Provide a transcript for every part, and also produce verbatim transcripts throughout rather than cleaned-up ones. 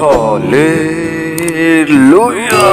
Hallelujah.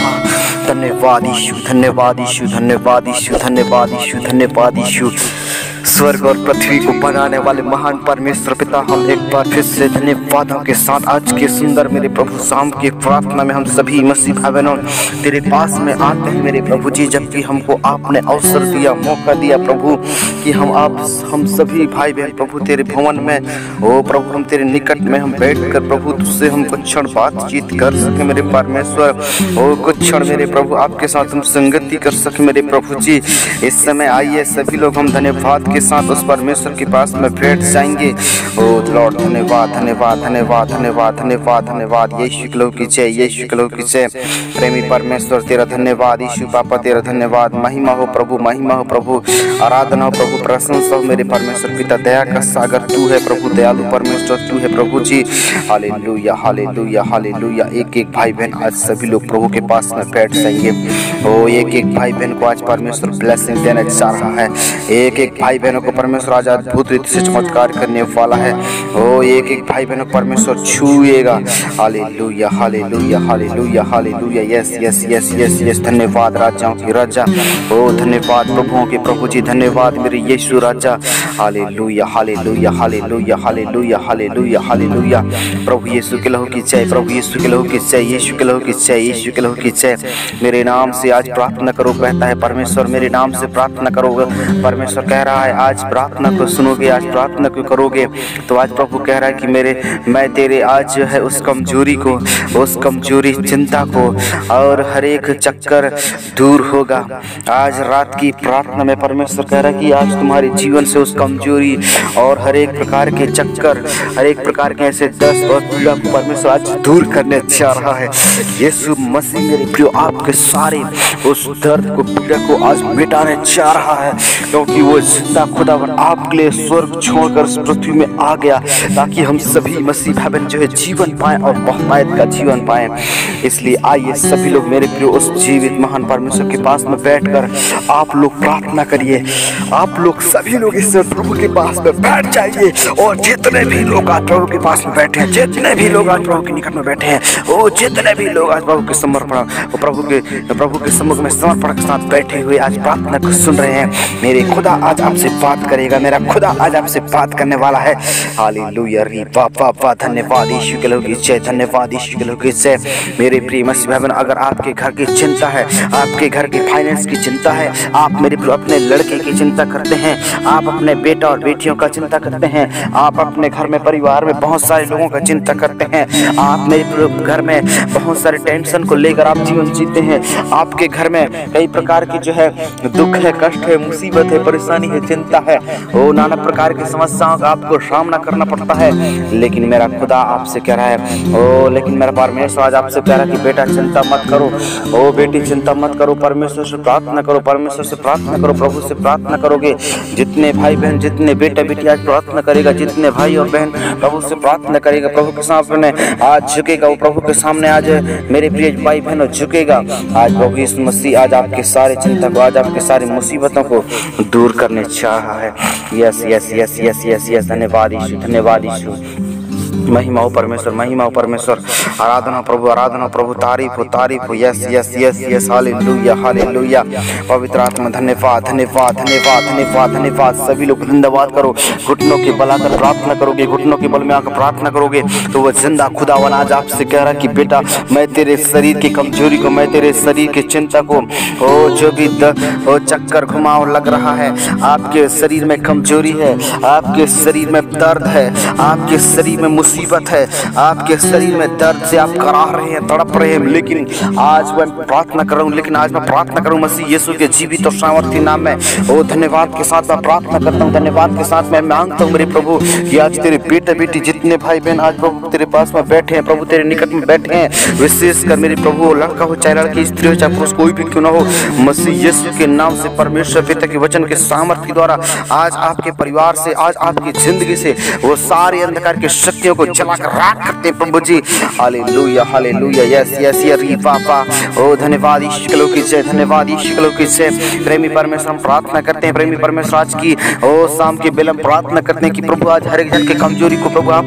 धन्यवाद यीशु, धन्यवाद यीशु, धन्यवाद यीशु, धन्यवाद यीशु, धन्यवाद यीशु। स्वर्ग और पृथ्वी को बनाने वाले महान परमेश्वर पिता, हम एक बार फिर से धन्यवादों के साथ आज के सुंदर मेरे प्रभु शाम की प्रार्थना में हम सभी मसीह भाई बहनों तेरे पास में आते हैं मेरे प्रभु जी। जबकि हमको आपने अवसर दिया, मौका दिया प्रभु कि हम आप हम सभी भाई बहन प्रभु तेरे भवन में, ओ प्रभु हम तेरे निकट में हम बैठ कर प्रभु तुझसे हम कुछ क्षण बातचीत कर सके मेरे परमेश्वर। ओ कुछ क्षण मेरे प्रभु आपके साथ हम संगति कर सके मेरे प्रभु जी। इस समय आइए सभी लोग हम धन्यवाद के साथ उस परमेश्वर के पास में बैठ जाएंगे। ओ लॉर्ड धन्यवाद धन्यवाद धन्यवाद धन्यवाद धन्यवाद धन्यवाद। यीशु के लोग की जय, यीशु के लोग की जय। प्रेमी परमेश्वर तेरा धन्यवाद, यीशु पापा तेरा धन्यवाद। महिमा हो प्रभु, महिमा हो प्रभु, आराधना हो प्रभु, प्रशंसा हो मेरे परमेश्वर पिता। दया का सागर तू है प्रभु, दयालु परमेश्वर तू है प्रभु जी। Hallelujah hallelujah hallelujah. एक एक भाई बहन आज सभी लोग प्रभु के पास में बैठ जाएंगे। ओ एक एक भाई बहन को आज परमेश्वर ब्लेसिंग देना चाह रहा है। एक एक भाई बहनों को परमेश्वर आज अद्भुत रीति से चमत्कार करने वाला है। ओ एक एक भाई बहनों को परमेश्वर छूएगा। Hallelujah hallelujah hallelujah hallelujah. Yes yes yes yes yes. धन्यवाद राजाओं की राजा, ओ धन्यवाद प्रभुओं के प्रभु जी, धन्यवाद मेरे यीशु राजा। Hallelujah hallelujah hallelujah hallelujah hallelujah hallelujah. प्रभु यीशु के लहू की जय, प्रभु यीशु के लहू की जय, यीशु के लहू की जय, यीशु के लहू की जय। मेरे नाम से आज प्रार्थना करो कहता है परमेश्वर, मेरे नाम से प्रार्थना करो परमेश्वर कह रहा है। आज प्रार्थना को सुनोगे, आज प्रार्थना को करोगे तो आज प्रभु कह रहा है कि मेरे मैं तेरे आज जो है उस कमजोरी को, उस कमजोरी चिंता को और हर एक चक्कर दूर होगा। आज रात की प्रार्थना में परमेश्वर कह रहा है कि आज तुम्हारे जीवन से उस कमजोरी और हर एक प्रकार के चक्कर, हर एक प्रकार के ऐसे दस्त और पीड़ा को परमेश्वर आज दूर करने चाह रहा है। यीशु मसीह मेरे प्रियो आपके सारे उस दर्द को, पीड़ा को आज मिटाने चाह रहा है, क्योंकि वो जिंदा खुदावन आपके लिए स्वर्ग छोड़कर इस पृथ्वी में आ गया ताकि हम सभी मसीह भाई बहन जो है जीवन पाएं और बहुतायत का जीवन पाएं। इसलिए आइए सभी लोग मेरे प्रियो उस जीवित महान परमेश्वर के पास में बैठकर आप लोग प्रार्थना करिए। आप लोग सभी लोग इस प्रभु के पास में बैठ जाइए। और जितने भी लोग आज प्रभु के पास में बैठे हैं, जितने भी लोग आज प्रभु के निकट में बैठे हैं, वो जितने भी लोग आज प्रभु के समर्पण प्रभु के प्रभु के सम्मुख में समर्पण के साथ बैठे हुए आज प्रार्थना को सुन रहे हैं, मेरे खुदा आज आपसे बात करेगा, मेरा खुदा आज आपसे बात करने वाला है। हालेलुया री बाबा बा। धन्यवाद यीशु के लोग की जय, धन्यवाद यीशु के लोग की जय। मेरे प्रिय मसीह भाई बहन, अगर आपके घर की चिंता है, आपके घर के फाइनेंस की चिंता है, आप मेरे अपने लड़के की चिंता करते हैं, आप अपने बेटा और बेटियों का चिंता करते हैं, आप अपने घर में परिवार में बहुत सारे लोगों का चिंता करते हैं, आप मेरे घर में बहुत सारे टेंशन को लेकर आप जीवन जीते हैं, आपके घर में कई प्रकार की जो है दुख है, कष्ट है, मुसीबत है, परेशानी है, चिंता है, वो नाना प्रकार की समस्याओं का आपको सामना करना पड़ता है। लेकिन मेरा खुदा आपसे कह रहा है, ओ लेकिन मेरा परमेश्वर आज आपसे कह रहा है कि बेटा चिंता मत करो, ओ बेटी चिंता मत करो, परमेश्वर से प्रार्थना करो, परमेश्वर से प्रार्थना करो, प्रभु से प्रार्थना करोगे। जितने भाई बहन, जितने बेटा बेटी आज प्रार्थना करेगा, जितने भाई और बहन प्रभु से प्रार्थना करेगा, प्रभु के सामने आज झुकेगा, वो प्रभु के सामने आज मेरे प्रिय भाई बहनों झुकेगा। आज प्रभु यीशु मसीह आज आपके सारे चिंता को, आज आपके सारी मुसीबतों को दूर करने चाह रहा है। Yes yes yes yes yes yes. धन्यवाद यीशु, धन्यवाद यीशु। महिमा हो परमेश्वर, महिमा हो परमेश्वर। आराधना प्रभु, आराधना प्रभु, तारीफ हो, तारीफ हो। Yes yes yes yes. Hallelujah hallelujah. पवित्र आत्मा धन्यवाद धन्यवाद धन्यवाद धन्यवाद धन्यवाद। सभी लोग धन्यवाद करो। घुटनों के बल आकर प्रार्थना करोगे, घुटनों के बल में आकर प्रार्थना करोगे तो वह जिंदा खुदावन आज आपसे कह रहा कि बेटा मैं तेरे शरीर की कमजोरी को, मैं तेरे शरीर की चिंता को, ओ जो भी ओ चक्कर घुमाव लग रहा है, आपके शरीर में कमजोरी है, आपके शरीर में दर्द है, आपके शरीर में मुसीबत है, आपके शरीर में दर्द से आप कराह रहे हैं, तड़प रहे हैं, लेकिन आज मैं प्रार्थना कर रहा हूँ, लेकिन आज मैं प्रार्थना करूँ मसीह यीशु के जीवित और सामर्थी नाम में। ओ धन्यवाद के साथ मैं प्रार्थना करता हूँ, धन्यवाद के साथ मैं मांगता हूँ मेरे प्रभु कि आज तेरे बेटे बेटी जितने भाई बहन आज प्रभु तेरे पास में बैठे हैं, प्रभु तेरे निकट में बैठे हैं, विशेषकर मेरे प्रभु लड़का हो चाहे लड़की, स्त्री हो चाहे पुरुष, कोई भी क्यों ना हो, मसीह यीशु के नाम से परमेश्वर पिता के वचन के सामर्थ्य के द्वारा आज आपके परिवार से, आज आपकी जिंदगी से वो सारे अंधकार की शक्तियों को जलाकर राख करते हैं प्रभु जी। Hallelujah hallelujah. Yes yes yes पापा। ओ धन्यवाद यीशु के लोग की जय, धन्यवाद यीशु के लोग की जय। प्रेमी परमेश्वर हम प्रार्थना करते हैं, प्रेमी परमेश्वर आज की ओ शाम के बेल हम प्रार्थना करते हैं कि प्रभु आज हर एक जन की कमजोरी को प्रभु आप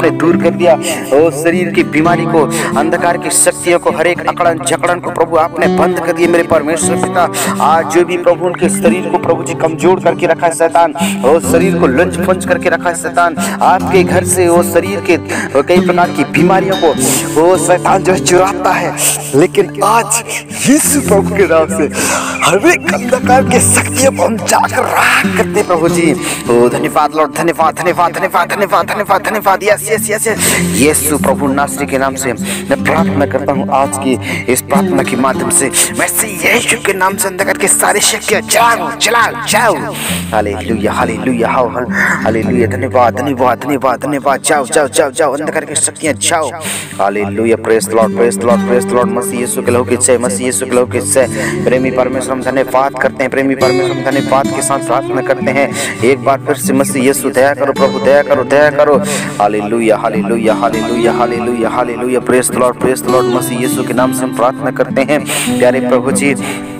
आपने दूर कर दिया। ओ शरीर की बीमारी को, अंधकार की शक्तियों को, हर एक अकड़न झकड़न को प्रभु आपने बंद कर दिया मेरे परमेश्वर पिता। आज जो भी प्रभु उनके शरीर को प्रभु जी कमजोर करके रखा है शैतान, ओ शरीर को लंच फंच करके रखा है शैतान, आपके घर से वो शरीर के कई प्रकार की बीमारियों को वो शैतान जो चुराता है, लेकिन आज यीशु प्रभु के नाम से हर एक अंधकार की शक्तियों को हम जाकर राख करते प्रभु जी। ओ धन्यवाद लॉर्ड, धन्यवाद धन्यवाद धन्यवाद धन्यवाद धन्यवाद धन्यवाद। Yes yes yes yes Yeshu प्रभु नासरी के नाम से मैं प्रार्थना करता हूँ। आज की इस प्रार्थना के माध्यम से वैसे यीशु के नाम से अंधकार के सारे शक्तियाँ जाओ चलाओ जाओ। Hallelujah hallelujah hallelujah. धन्यवाद धन्यवाद धन्यवाद धन्यवाद। जाओ जाओ जाओ जाओ अंधकार की शक्तियाँ जाओ। Hallelujah. Praise the lord praise the lord praise the lord. मसीह यीशु के लहू की जय, मसीह यीशु के लहू की जय। प्रेमी परमेश्वर हम धन्यवाद करते हैं, प्रेमी परमेश्वर हम धन्यवाद के साथ प्रार्थना करते हैं। एक बार फिर से मसीह यीशु दया करो प्रभु, दया करो दया करो। Hallelujah hallelujah hallelujah hallelujah hallelujah. Praise the lord praise the lord. मसीह यीशु के नाम से हम प्रार्थना करते हैं। प्यारे प्रभु जी,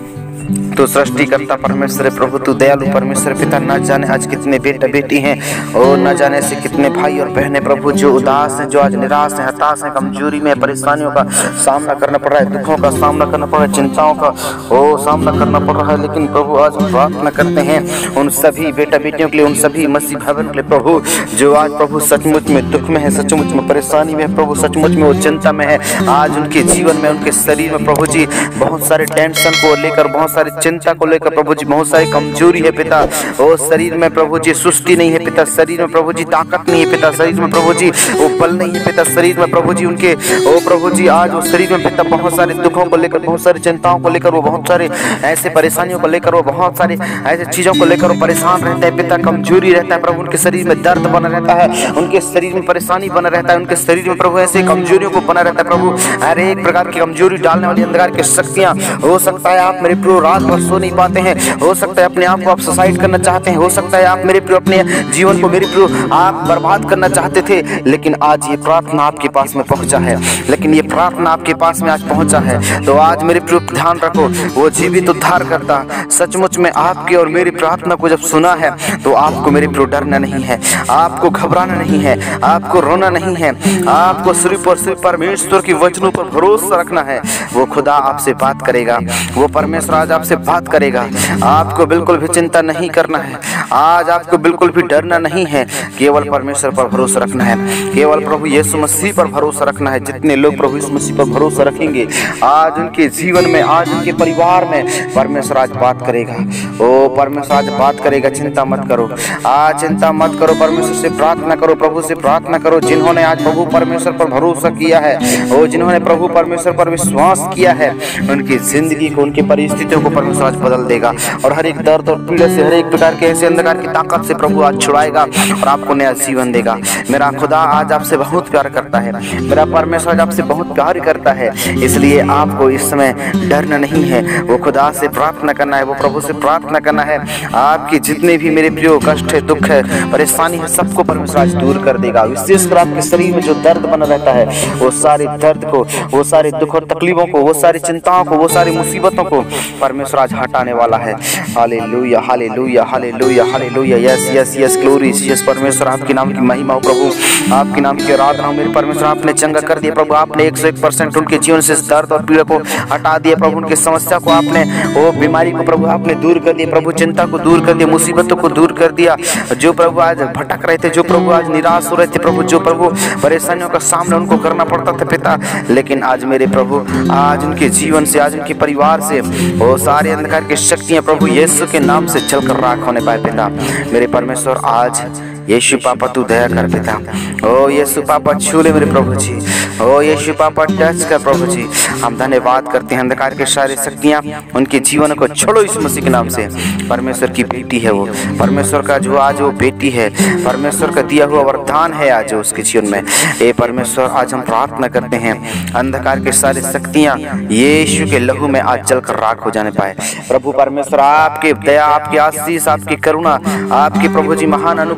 तो सृष्टिकर्ता परमेश्वर प्रभु, तू दयालु परमेश्वर पिता, न जाने आज कितने बेटा बेटी हैं और न जाने से कितने भाई और बहनें प्रभु जो उदास हैं, जो आज निराश हैं, हताश हैं, कमजोरी में, परेशानियों का सामना करना पड़ रहा है, दुखों का सामना करना पड़ रहा है, चिंताओं का ओ सामना करना पड़ रहा है। लेकिन प्रभु आज हम प्रार्थना करते हैं उन सभी बेटा बेटियों के लिए, उन सभी मसीह भाइयों के लिए प्रभु जो आज प्रभु सचमुच में दुख में है, सचमुच में परेशानी में है प्रभु, सचमुच में वो चिंता में है। आज उनके जीवन में, उनके शरीर में प्रभु जी बहुत सारे टेंशन को लेकर, बहुत सारे चिंता को लेकर प्रभु जी बहुत सारी कमजोरी है पिता। ओ शरीर में प्रभु जी सुस्ती नहीं है पिता, शरीर में प्रभु जी ताकत नहीं है पिता, शरीर में प्रभु जी वो बल नहीं है पिता, शरीर में प्रभु जी उनके ओ प्रभु जी आज वो शरीर में पिता बहुत सारे दुखों को लेकर, बहुत सारी चिंताओं को लेकर, वो बहुत सारे ऐसे परेशानियों को लेकर, वो बहुत सारे ऐसे चीजों को लेकर वो परेशान रहता है पिता, कमजोरी रहता है प्रभु, उनके शरीर में दर्द बना रहता है, उनके शरीर में परेशानी बना रहता है, उनके शरीर में प्रभु ऐसे कमजोरियों को बना रहता है प्रभु। हर एक प्रकार की कमजोरी डालने वाली अंधकार की शक्तियां, हो सकता है आप मेरे प्रभु रात भर सो नहीं पाते हैं, हो सकता है अपने आप को आप सुसाइड करना चाहते हैं, हो सकता है आप मेरे प्रभु अपने जीवन को मेरे प्रभु आप बर्बाद करना चाहते थे, लेकिन आज ये प्रार्थना आपके पास में पहुंचा है, लेकिन ये प्रार्थना आपके पास में आज पहुंचा है। तो आज मेरे प्रभु ध्यान रखो, वो जीवित उद्धार करता सचमुच में आपकी और मेरी प्रार्थना को जब सुना है तो आपको मेरे प्रभु डरना नहीं है, आपको घबराना नहीं है, आपको रोना नहीं है, आपको सिर्फ और सिर्फ परमेश्वर की वचनों पर भरोसा रखना है। वो खुदा आपसे बात करेगा, वो परमेश्वर आज आपसे बात करेगा। आपको बिल्कुल भी चिंता नहीं करना है, आज आपको बिल्कुल भी डरना नहीं है, केवल परमेश्वर पर भरोसा रखना है, केवल प्रभु यीशु मसीह पर भरोसा रखना है। जितने लोग प्रभु यीशु मसीह पर भरोसा रखेंगे आज उनके जीवन में, आज उनके परिवार में परमेश्वर आज बात करेगा। ओ परमेश्वर आज बात करेगा, चिंता मत करो, आज चिंता मत करो, परमेश्वर से प्रार्थना करो, प्रभु से प्रार्थना करो। जिन्होंने आज प्रभु परमेश्वर पर भरोसा किया है, ओ जिन्होंने प्रभु परमेश्वर पर विश्वास किया है, उनकी जिंदगी को, उनकी परिस्थितियों को परमेश्वर आज बदल देगा और हर एक दर्द और पीड़ा से, हर एक प्रकार के ऐसे अंधकार की ताकत से प्रभु आज छुड़ाएगा और आपको नया जीवन देगा। मेरा खुदा आज आपसे बहुत प्यार करता है, मेरा परमेश्वर आज आपसे बहुत प्यार करता है, इसलिए आपको इस समय डरना नहीं है, वो खुदा से प्रार्थना करना है, वो प्रभु से प्रार्थना करना है। आपकी जितने भी मेरे प्रियो कष्ट है, दुख है, परेशानी है, सबको परमेश्वर आज दूर कर देगा। विशेषकर आपके शरीर में जो दर्द बना रहता है, वो सारे दर्द को, वो सारे दुख और तकलीफों को, वो सारी चिंताओं को, वो सारी मुसीबतों को परमेश्वर आज हटाने वाला है। Hallelujah hallelujah hallelujah hallelujah. Yes yes yes glory yes परमेश्वर, आपके नाम की महिमा हो प्रभु, आपके नाम की आराधना हो। मेरे परमेश्वर आपने चंगा कर दिया प्रभु, आपने एक सौ एक परसेंट उनके जीवन से दर्द और पीड़ा को हटा दिया प्रभु, उनकी समस्या को आपने, वो बीमारी को प्रभु आपने दूर कर दिया प्रभु, चिंता को दूर कर दिया, मुसीबतों को दूर कर दिया। जो प्रभु आज भटक रहे थे, जो प्रभु आज निराश हो रहे थे प्रभु, जो प्रभु परेशानियों का सामना उनको करना पड़ता था पिता, लेकिन आज मेरे प्रभु आज उनके जीवन से, आज उनके परिवार से वो सारे अंधकार की शक्तियां प्रभु यीशु के नाम से जलकर राख होने पाए पिता। मेरे परमेश्वर आज यीशु पापा तू दया कर पिता, ओ यीशु पापा छू ले मेरे प्रभु जी, ओ यीशु पापा टच कर प्रभु जी। हम धन्यवाद करते हैं, अंधकार के सारी शक्तियां उनके जीवन को छोड़ो इस मसीह के नाम से। परमेश्वर की बेटी है वो, परमेश्वर का जो आज वो बेटी है, परमेश्वर का दिया हुआ वरदान है आज उसके जीवन में। ए परमेश्वर आज हम प्रार्थना करते हैं, अंधकार के सारी शक्तियां यीशु के लहू में आज जलकर राख हो जाने पाए प्रभु परमेश्वर। आपके दया, आपकी आशीष, आपकी करुणा, आपके प्रभु जी महान अनुग्रह उनके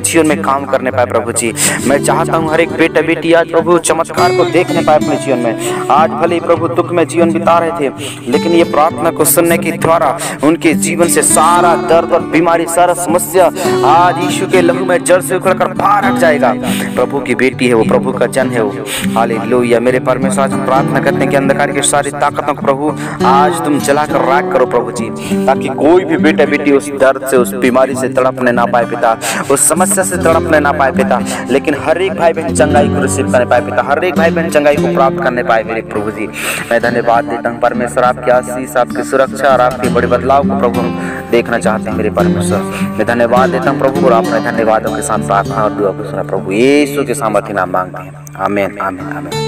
जीवन में काम करने पाए प्रभु जी। मैं चाहता हूँ हर एक बेटा बेटी आज प्रभु चमत्कार को देखने पाए अपने जीवन में। आज भले प्रभु दुख में जीवन बिता रहे थे, लेकिन ये प्रार्थना को सुनने के द्वारा उनके जीवन से सारा दर्द और बीमारी, सारा समस्या आज यीशु के लहू में जड़ से उखड़कर बाहर हट जाएगा। प्रभु की बेटी है वो, प्रभु का जन है वो। हालेलुया। मेरे परमेश्वर, आज हम प्रार्थना करते हैं कि अंधकार की सारी ताकतों को प्रभु आज तुम जलाकर राख करो प्रभु जी, ताकि कोई भी बेटा बेटी उस दर्द से, उस बीमारी से तड़पने ना पाए पिता, उस समस्या से तड़पने ना पाए पिता, लेकिन हर एक भाई बहन चंगाई को रिसीव करने पाए पिता, हर एक भाई बहन चंगाई को प्राप्त करने पाए मेरे प्रभु जी। मैं धन्यवाद देता हूँ परमेश्वर, आपकी आशीष, आपकी सुरक्षा और आपके बड़े बदलाव को प्रभु हम देखना चाहते हैं मेरे परमेश्वर। मैं धन्यवाद देता हूँ प्रभु, और आपने धन्यवादों के साथ प्रार्थना और दुआ को सुना प्रभु यीशु के सामर्थ्य नाम मांगते हैं। आमीन आमीन आमीन।